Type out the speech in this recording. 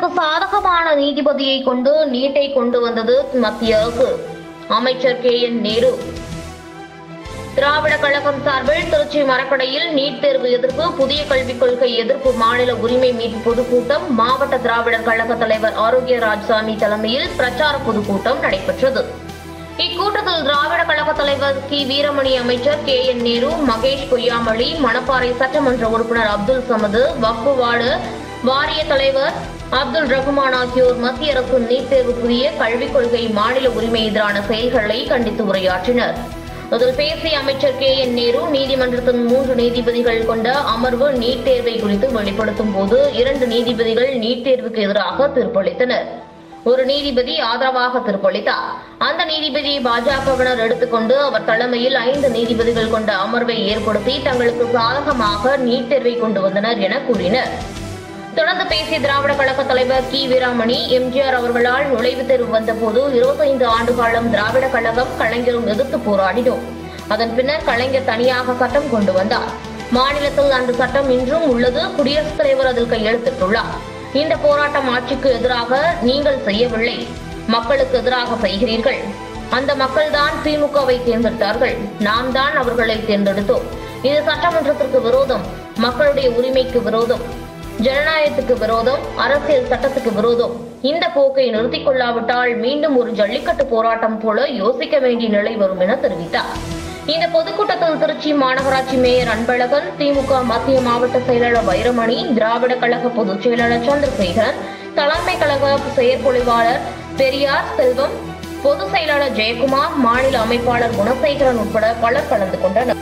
தனக்கு சாதகமான நீதிபதியை கொண்டு நீட்டை கொண்டு வந்தது மத்திய அரசு. அமைச்சர் KN நேரு. திராவிட கழகம் சார்பில் திருச்சி மரக்கடையில் நீட் தேர்வு எதிர்ப்பு, புதிய கல்விக் கொள்கை எதிர்ப்பு மாநில உரிமை மீட்பு பொதுக்கூட்டம். மாவட்ட திராவிடர் கழக தலைவர் ஆரோக்கிய ராஜசாமி தலைமையில் பிரச்சார பொதுக்கூட்டம் நடைபெற்றது. இக்கூட்டத்தில் திராவிட கழக தலைவர் வீரமணி, அமைச்சர் KN நேரு, மகேஷ் பொய்யாமொழி, மணப்பாறை சட்டமன்ற உறுப்பினர் அப்துல் சமது, வக்ஃபு வாரிய தலைவர் அப்துல் ரஹ்மான் ஆகியோர் மத்திய அரசின் நீட் தேர்வு, புதிய கல்விக் கொள்கை, மாநில உரிமை எதிரான செயல்களை கண்டித்து உரையாற்றினர். அதில் பேசிய அமைச்சர் KN நேரு, நீதிமன்றத்தின் 3 நீதிபதிகள் கொண்ட அமர்வு நீட் தேர்வை குறித்து வெளிப்படுத்தும் போது 2 நீதிபதிகள் நீட் தேர்வுக்கு எதிராக தீர்ப்பளித்தனர். ஒரு நீதிபதி ஆதரவாக தீர்ப்பளித்தார். அந்த நீதிபதியை பாஜகவினர் எடுத்துக்கொண்டு அவர் தலைமையில் 5 நீதிபதிகள் கொண்ட அமர்வை ஏற்படுத்தி தங்களுக்கு சாதகமாக நீட் தேர்வை கொண்டு வந்தனர் என கூறினர். தொடர்ந்து பேசிய திராவிட கழக தலைவர் வீரமணி, MGR அவர்களால் நுழைவுத் தேர்வு வந்தபோது 25 ஆண்டு காலம் திராவிட கழகம், கலைஞரும் எதிர்த்து போராடினோம். அதன் பின்னர் கலைஞர் தனியாக சட்டம் கொண்டு வந்தார். மாநிலத்தில் அந்த சட்டம் இன்றும் உள்ளது. குடியரசுத் தலைவர் அதில் கையெழுத்திட்டுள்ளார். இந்த போராட்டம் ஆட்சிக்கு எதிராக நீங்கள் செய்யவில்லை, மக்களுக்கு எதிராக செய்கிறீர்கள். அந்த மக்கள்தான் திமுகவை தேர்ந்தெடுத்தார்கள். நாம் தான் அவர்களை தேர்ந்தெடுத்தோம். இது சட்டமன்றத்திற்கு விரோதம், மக்களுடைய உரிமைக்கு விரோதம், ஜனநாயகத்துக்கு விரோதம், அரசியல் சட்டத்துக்கு விரோதம். இந்த போக்கை நிறுத்திக் கொள்ளாவிட்டால் மீண்டும் ஒரு ஜல்லிக்கட்டு போராட்டம் போல யோசிக்க வேண்டிய நிலை வரும் என தெரிவித்தார். இந்த பொதுக்கூட்டத்தில் திருச்சி மாநகராட்சி மேயர் அன்பழகன், திமுக மத்திய மாவட்ட செயலாளர் வைரமணி, திராவிட கழக பொதுச் செயலாளர் சந்திரசேகரன், தலைமை கழக செயற்பொழிவாளர் பெரியார் செல்வம், பொதுச் செயலாளர் ஜெயக்குமார், மாநில அமைப்பாளர் குணசேகரன் உட்பட பலர் கலந்து கொண்டனர்.